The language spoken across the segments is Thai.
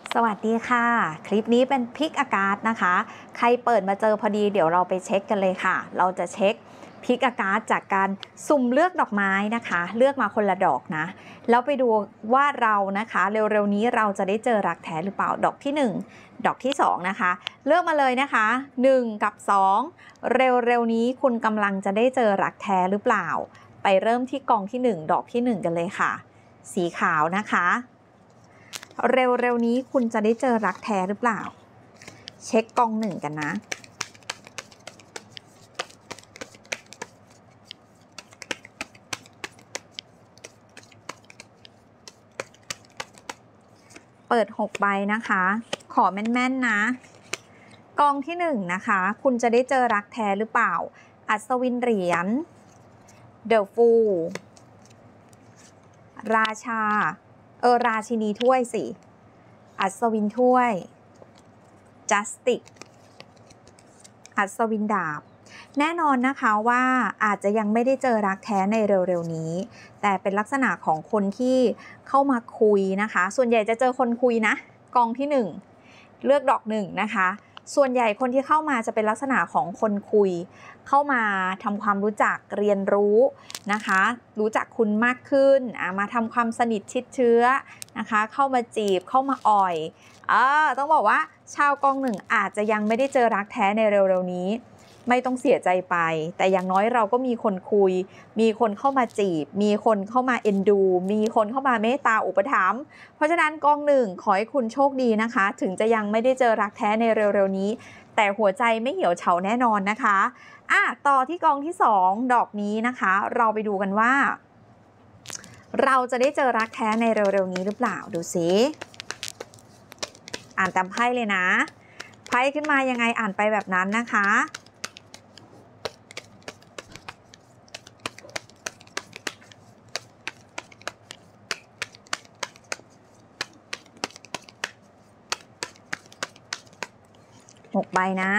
สวัสดีค่ะคลิปนี้เป็นพิกอากาศนะคะใครเปิดมาเจอพอดีเดี๋ยวเราไปเช็คกันเลยค่ะเราจะเช็คพิกอากาศจากการสุ่มเลือกดอกไม้นะคะเลือกมาคนละดอกนะแล้วไปดูว่าเรานะคะเร็วๆนี้เราจะได้เจอรักแท้หรือเปล่าดอกที่1ดอกที่2นะคะเลือกมาเลยนะคะ1กับ2เร็วๆนี้คุณกำลังจะได้เจอรักแท้หรือเปล่าไปเริ่มที่กองที่1ดอกที่1กันเลยค่ะสีขาวนะคะเร็วๆนี้คุณจะได้เจอรักแท้หรือเปล่าเช็คกอง1กันนะเปิด6ใบนะคะขอแม่นๆนะกองที่1นะคะคุณจะได้เจอรักแท้หรือเปล่าอัศวินเหรียญเดอะฟูลราชาราชินีถ้วยสิอัศวินถ้วยจัสติกอัศวินดาบแน่นอนนะคะว่าอาจจะยังไม่ได้เจอรักแท้ในเร็วๆนี้แต่เป็นลักษณะของคนที่เข้ามาคุยนะคะส่วนใหญ่จะเจอคนคุยนะกองที่1เลือกดอก1นะคะส่วนใหญ่คนที่เข้ามาจะเป็นลักษณะของคนคุยเข้ามาทำความรู้จักเรียนรู้นะคะรู้จักคุณมากขึ้นมาทำความสนิทชิดเชื้อนะคะเข้ามาจีบเข้ามาอ่อยต้องบอกว่าชาวกอง1อาจจะยังไม่ได้เจอรักแท้ในเร็วๆนี้ไม่ต้องเสียใจไปแต่อย่างน้อยเราก็มีคนคุยมีคนเข้ามาจีบมีคนเข้ามาเอ็นดูมีคนเข้ามาเมตตาอุปถัมภ์เพราะฉะนั้นกอง1ขอให้คุณโชคดีนะคะถึงจะยังไม่ได้เจอรักแท้ในเร็วๆนี้แต่หัวใจไม่เหี่ยวเฉาแน่นอนนะคะต่อที่กองที่2ดอกนี้นะคะเราไปดูกันว่าเราจะได้เจอรักแท้ในเร็วๆนี้หรือเปล่าดูสิอ่านตามไพ่เลยนะไพ่ขึ้นมายังไงอ่านไปแบบนั้นนะคะ6ใบนะ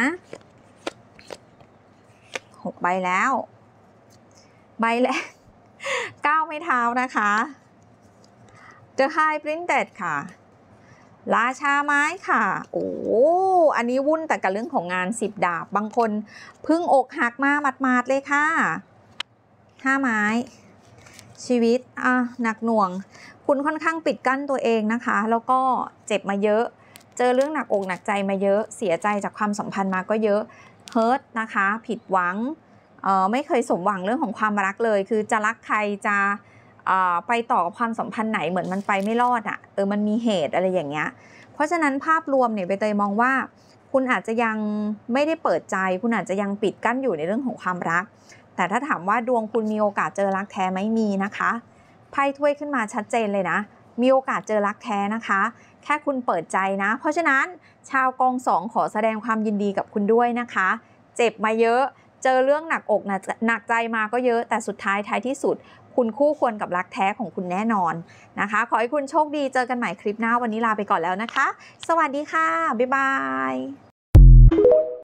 6ใบแล้วใบแรก9ไม้เท้านะคะ The High Princess ค่ะราชาไม้ค่ะอันนี้วุ่นแต่กับเรื่องของงาน10ดาบบางคนเพิ่งอกหักมาหมาดๆเลยค่ะ5ไม้ชีวิตหนักหน่วงคุณค่อนข้างปิดกั้นตัวเองนะคะแล้วก็เจ็บมาเยอะเจอเรื่องหนักอกหนักใจมาเยอะเสียใจจากความสัมพันธ์มาก็เยอะเฮิร์ตนะคะผิดหวังไม่เคยสมหวังเรื่องของความรักเลยคือจะรักใครจะไปต่อกับความสัมพันธ์ไหนเหมือนมันไปไม่รอดมันมีเหตุอะไรอย่างเงี้ยเพราะฉะนั้นภาพรวมเนี่ยใบเตยมองว่าคุณอาจจะยังไม่ได้เปิดใจคุณอาจจะยังปิดกั้นอยู่ในเรื่องของความรักแต่ถ้าถามว่าดวงคุณมีโอกาสเจอรักแท้ไหมมีนะคะไพ่ถ้วยขึ้นมาชัดเจนเลยนะมีโอกาสเจอรักแท้นะคะแค่คุณเปิดใจนะเพราะฉะนั้นชาวกอง2ขอแสดงความยินดีกับคุณด้วยนะคะเจ็บมาเยอะเจอเรื่องหนักอกหนักใจมาก็เยอะแต่สุดท้ายที่สุดคุณคู่ควรกับรักแท้ของคุณแน่นอนนะคะขอให้คุณโชคดีเจอกันใหม่คลิปหน้าวันนี้ลาไปก่อนแล้วนะคะสวัสดีค่ะบ๊ายบาย